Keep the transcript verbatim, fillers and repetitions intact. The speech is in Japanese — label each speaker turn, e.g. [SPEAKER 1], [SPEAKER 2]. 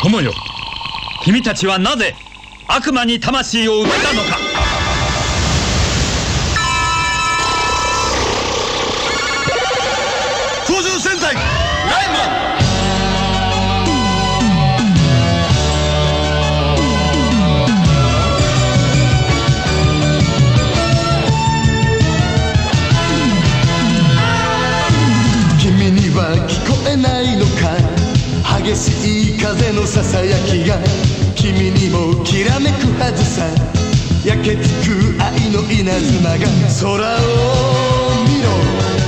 [SPEAKER 1] 友よ、君たちはなぜ悪魔に魂を売ったのか。
[SPEAKER 2] 操縦戦隊ライマン。
[SPEAKER 3] 君には聞こえないのか、激しい風のささやきが君にもきらめくはずさ。焼けつく愛の稲妻が空を見ろ、